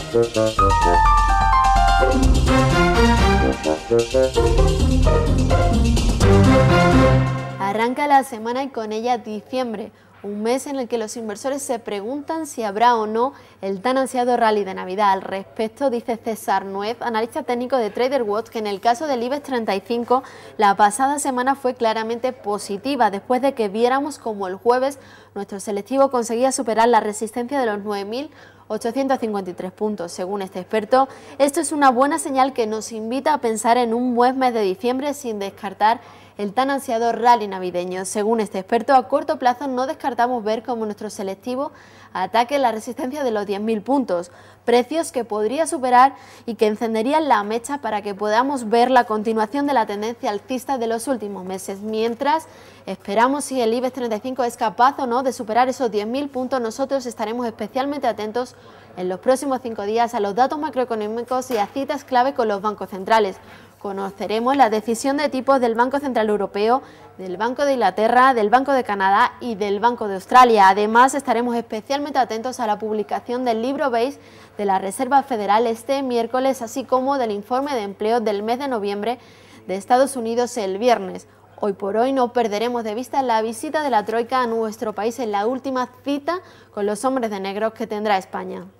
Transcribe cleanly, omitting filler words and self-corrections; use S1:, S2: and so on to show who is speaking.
S1: Arranca la semana y con ella diciembre, un mes en el que los inversores se preguntan si habrá o no el tan ansiado rally de Navidad. Al respecto dice César Nuez, analista técnico de TraderWatch, que en el caso del IBEX 35 la pasada semana fue claramente positiva, después de que viéramos como el jueves nuestro selectivo conseguía superar la resistencia de los 9.853 puntos. Según este experto, esto es una buena señal que nos invita a pensar en un buen mes de diciembre sin descartar el tan ansiado rally navideño. Según este experto, a corto plazo no descartamos ver cómo nuestro selectivo ataque la resistencia de los 10.000 puntos, precios que podría superar y que encenderían la mecha para que podamos ver la continuación de la tendencia alcista de los últimos meses. Mientras esperamos si el IBEX 35 es capaz o no de superar esos 10.000 puntos, nosotros estaremos especialmente atentos en los próximos 5 días a los datos macroeconómicos y a citas clave con los bancos centrales. Conoceremos la decisión de tipos del Banco Central Europeo, del Banco de Inglaterra, del Banco de Canadá y del Banco de Australia. Además, estaremos especialmente atentos a la publicación del libro beige de la Reserva Federal este miércoles, así como del informe de empleo del mes de noviembre de Estados Unidos el viernes. Hoy por hoy no perderemos de vista la visita de la Troika a nuestro país en la última cita con los hombres de negro que tendrá España.